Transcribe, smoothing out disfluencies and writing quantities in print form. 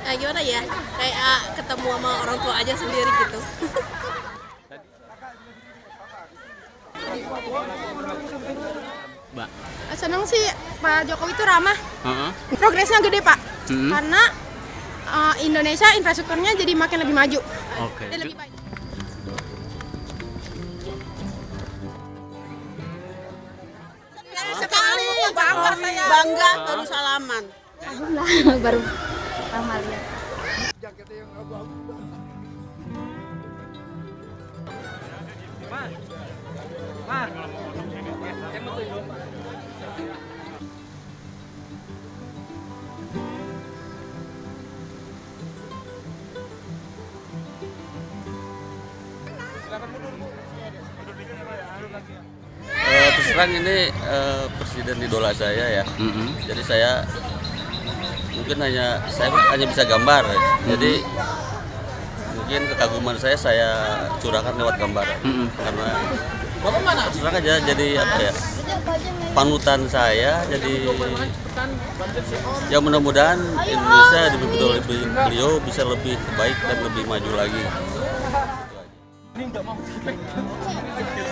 gimana ya, kayak ketemu sama orang tua aja sendiri gitu. Mbak. Seneng sih Pak Jokowi itu ramah. Progresnya gede Pak. Karena Indonesia infrastrukturnya jadi makin lebih maju. Oke. Dan lebih baik. Sekali bangga baru salaman. Alhamdulillah baru pertama lihat. Terus terang ini presiden idola saya ya. Jadi saya mungkin hanya bisa gambar. Jadi mungkin kekaguman saya curahkan lewat gambar. Karena terus terang aja jadi apa ya? Panutan saya, jadi ya mudah-mudahan Indonesia dipimpin oleh beliau bisa lebih baik dan lebih maju lagi.